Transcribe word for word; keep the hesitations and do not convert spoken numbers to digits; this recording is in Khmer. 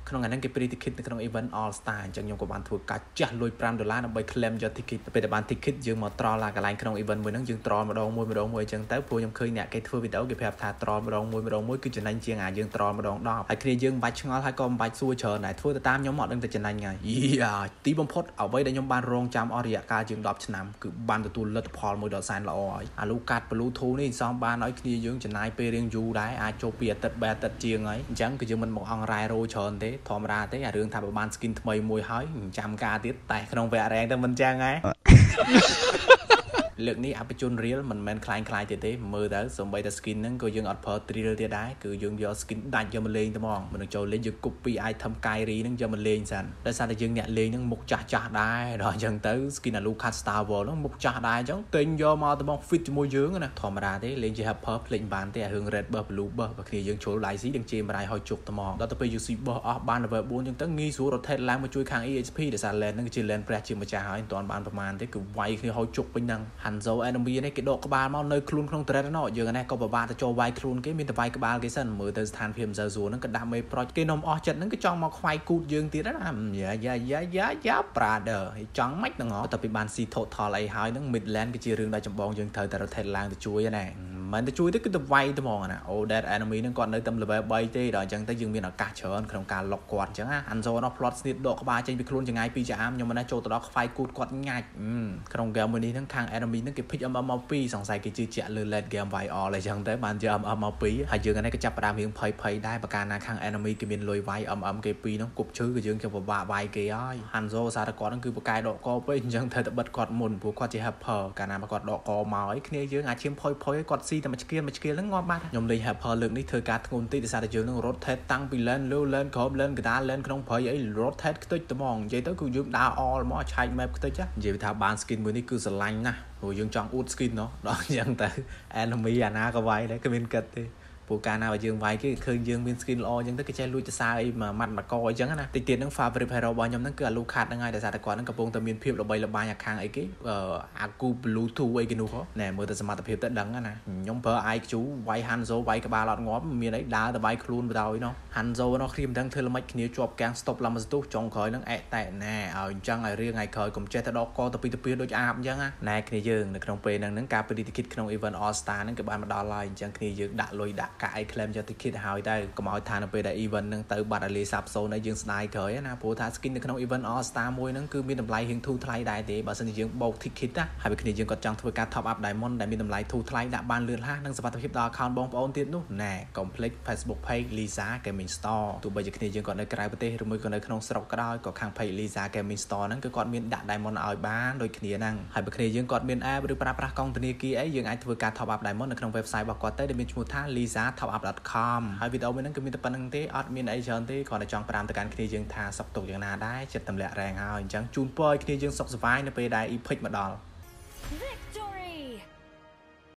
ក្នុងអាហ្នឹងគេព្រីទីខិតនៅក្នុង event all star អញ្ចឹងខ្ញុំក៏បានធ្វើការចាស់លុយfiveដុល្លារដើម្បី claim យក ticket ពេលតែបាន ticket យើងមកត្រល់ឡាកន្លែងក្នុង event មួយហ្នឹងយើងត្រល់ម្ដងមួយម្ដងមួយអញ្ចឹងទៅព្រោះខ្ញុំឃើញអ្នកគេធ្វើវីដេអូគេប្រាប់ថាត្រល់ម្ដងមួយម្ដងមួយគឺចំណេញជាងអាយើងត្រល់ម្ដងដប់ហើយគ្នាយើងមិនបាច់ឆ្ងល់ហើយក៏មិនបាច់សួរច្រើនដែរធ្វើទៅតាមខ្ញុំអត់ដឹងតែចំណេញហើយយ៉ាទីបំផុតអ្វីដែលខ្ញុំបានរងចាំអស់រយៈកាលជាងtenឆ្នាំគឺបានទទួលលទ្ធផលមួយដ៏សែនល្អហើយអាលូកាត់ Bluetooth នេះសំបានឲ្យគ្នាយើងចំណាយពេលរៀងយូរដែរអាចចូលពីអាទិត្យបែអាទិត្យជាងហើយអញ្ចឹងគឺយើងមិនមកអង្រែរោច្រើនទេធម្មតាទេអារឿងថាបើបាន skin ថ្មីមួយហើយចាំការទៀតតែក្នុងវគ្គរែងទៅមិនចឹងហ៎លើកនេះអបជនរៀលមិនមែនคล้ายคล้ายទៀតទេមើលទៅសំបីតែ skin ហ្នឹងក៏យើងអត់ប្រើ drill ទៀតដែរគឺយើងយក skin ដាច់យកមកលេងទៅហ្មងមិននឹងចូលលេងយើង copy item កាយរីហ្នឹងយកមកលេងសិនដោយសារតែយើងអ្នកលេងហ្នឹងមុខចាស់ចាស់ដែរដល់អញ្ចឹងទៅ skin Alucard Star Wars ហ្នឹងមុខចាស់ដែរអញ្ចឹងទិញយកមកទៅមក fit ជាមួយយើងណាធម្មតាទេលេងជា helper ភ្លេចបានទេអារឿង red buff blue buff បើគ្នាយើងចូល live ស៊ីនឹងជេរម្ដាយហើយជុកទៅហ្មងដល់ទៅពេល ยู ซี buff អស់បាន level four អញ្ចឹងទៅងាយស្រួល rotate ឡើងមកជួយខាង E X P ដោយសារ lane ហ្នឹងជា lane ព្រះជាម្ចាស់ហើយមិនទាន់បានប្រមាណទេគឺវាយគ្នាហើយជុកពេញហ្នឹង Hanzo enemy នេះគេដកក្បាលមកនៅខ្លួនក្នុង thread ណោះយើងហ្នឹងក៏ពិបាកទៅចូលវាយខ្លួនគេមានតែវាយក្បាលគេសិនមើលទៅស្ថានភាពមិនសូវស្រួលហ្នឹងក៏ដាក់មេប្រូចគេនំអស់ចិត្តហ្នឹងក៏ចង់មកខ្វាយគូតយើងទៀតណាយ៉ាយ៉ាយ៉ាយ៉ាយ៉ា brother ចង់មិនហ្នឹងហ៎តែពីបានស៊ី total អីហើយហ្នឹង mid lane គឺជារឿងដែលចម្បងយើងត្រូវតែ rotate ឡើងទៅជួយណាមិនទៅជួយទៅគឺទៅវាយទៅហ្មងណា oh that enemy ហ្នឹងគាត់នៅតែ level three ទេដល់អញ្ចឹងទៅយើងមានឱកាសច្រើនក្នុងការលុកគាត់អញ្ចឹងណា Hanzo នោះ plot sneak ដកក្បាលចេញពីខ្លួនចង្អាយtwoចាមខ្ញុំមិនដែរចូលទៅដល់ខ្វាយគូតគាត់ញ៉ាច់ក្នុង game មួយនេះហ្នឹងខាង enemy ហ្នឹងគេ pick M M មកtwoសង្ស័យគេជឿជាក់លើ late gameវាយ all អញ្ចឹងទៅបានយក M M មកtwoហើយយើងហ្នឹងក៏ចាប់ផ្ដើមរៀងភ័យភ័យដែរបើកាលណាខាង enemy គេមានលុយវាយ M M គេtwoហ្នឹងគប់ឈឺក៏យើងចាំពិបាកវាយគេហើយ Hanzo សារតែគាត់ហ្នឹងគឺបកាយដកកពេកអញ្ចឹងត្រូវតែបិទគាត់មុនព្រោះគាត់ជា helper កាលណាមកគាត់ដកកមកហើយគ្នាយើងអាចឈាមភ័យភ័យគាត់ស៊ីតែមួយឆ្កៀលមួយឆ្កៀលហ្នឹងងាប់បាត់ខ្ញុំលេង helper លើកនេះធ្វើការធ្ងន់តិចដោយសារតែយើងនឹង rotate តាំងពី lane លើ lane ក្រោម lane កណ្ដាល lane ក្នុងព្រៃអី rotate ខ្ទេចត្មងនិយាយទៅគឺយើងដើរ all មកឆែក map ខ្ទេចនិយាយថាបាន skin មួយនេះគឺស្រឡាញ់ណាស់ព្រោះយើងចង់អួត skin ណោះដល់អញ្ចឹងទៅ enemy អាណាក៏វាយដែរគ្មានគិតទេព្រោះកាលណាបើយើងវាយគេឃើញយើងមាន skin ល្អអញ្ចឹងទៅគេចេះលួចទៅសារអីមួយម៉ាត់មួយកអញ្ចឹងណាតិចទៀតហ្នឹង favorite hero របស់ខ្ញុំហ្នឹងគឺ Alucard ហ្នឹងហើយដោយសារតែគាត់ហ្នឹងកំពុងតែមានភាពល្បីល្បាញអាខាងអីគេ Aku Bluetooth អីគេនោះហ៎ណែមើលទៅសមត្ថភាពទៅដឹងណាខ្ញុំប្រើ I Q វាយ Hanzo វាយក្បាលអត់ងាប់មានអីដើរទៅវាយខ្លួនបដ ாய் ណោះ Hanzo ណោះគ្នាមិនដឹងធ្វើល្មិចគ្នាជាប់កាំង stop ឡាំស្ទុះចុងក្រោយហ្នឹងអែតែណែឲ្យអញ្ចឹងឲ្យរៀងឲ្យក្រោយកុំចេះតែដកកទៅពីទៅពីដូចអាបអញ្ចឹងណាណែគ្នាយើងនៅក្នុងពេលហ្នឹងហ្នឹងការពិតតិគិតក្នុង event all star ហ្នឹងក៏បានមកដល់ហើយអញ្ចឹងគ្នាយើងដាក់លុយដាក់កាក់អី claim យកតិគិតហើយទៅកុំឲ្យថានៅពេលដែល event ហ្នឹងទៅបាត់ឲ្យលេសាប់សូនឲ្យយើងស្ដាយក្រោយណាព្រោះថា skin នៅក្នុង event all star មួយហ្នឹងគឺមានតម្លៃរៀងធូរថ្លៃដែរទេបើសិនជាយើងបោក ticket ណាហើយពេលគ្នាយើងក៏ចង់ធ្វើការ top up diamond ដែលមានតម្លៃធូរថ្លៃដាក់បានលឿនលះនិងសុវត្ថិភាពដល់ account បងប្អូនទៀតនោះណែ complete Facebook page Lisa Gaming Store ទោះបីជាគ្នាយើងក៏នៅក្រៅប្រទេសឬមួយក៏នៅក្នុងស្រុកក៏ដោយក៏ខាង page Lisa Gaming Store ហ្នឹងគឺគាត់មានដាក់ diamond ឲ្យបានដូចគ្នាហ្នឹងហើយបើគ្នាយើងគាត់មាន app ឬប្រើប្រាស់កងធនាគារអីយើងអាចធ្វើការ top up diamond នៅក្នុង website របស់គាត់ទៅដែលមានឈ្មោះថា lisa top up dot com ហើយវីដេអូមួយហ្នឹងគឺមានតែប៉ុណ្្នឹងទេអត់មានអីច្រើនទេគ្រាន់តែចង់ប្រាំទៅកាន់គ្នាយើងថាសុខទុក្ខយ៉ាងណាដែរចិត្តទម្លាក់រែងហើយអញ្ចឹងជូនពរឲ្យគ្នាយើងសុខសប្បាយនៅពេលដែល epic មកដល់